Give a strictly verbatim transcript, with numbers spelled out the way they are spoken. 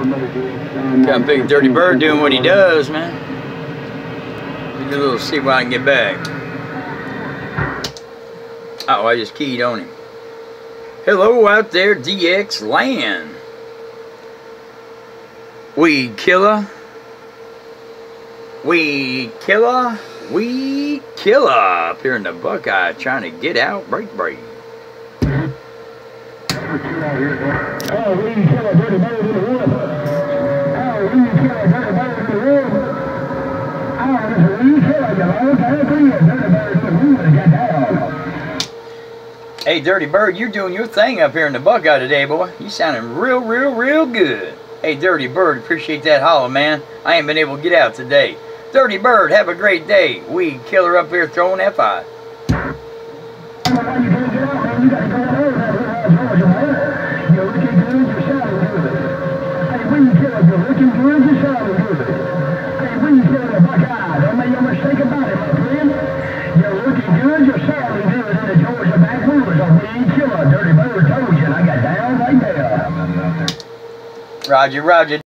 Got a big Dirty Bird doing what he does, man. Let me do a little see what I can get back. Oh, I just keyed on him. Hello out there, D X land. Weed killer. Weed killer. Weed killer. Up here in the Buckeye trying to get out. Break, break. Oh, weed killer, Dirty Bird in the wood. Oh, weed killer, Dirty Bird in the wood. Oh, this is weed killer, you know. Okay, Dirty Bird in the wood. Get down. Hey, Dirty Bird, you're doing your thing up here in the Buckeye today, boy. You sounding real, real, real good. Hey, Dirty Bird, appreciate that holler, man. I ain't been able to get out today. Dirty Bird, have a great day. Weed killer up here throwing F I. Roger, Roger.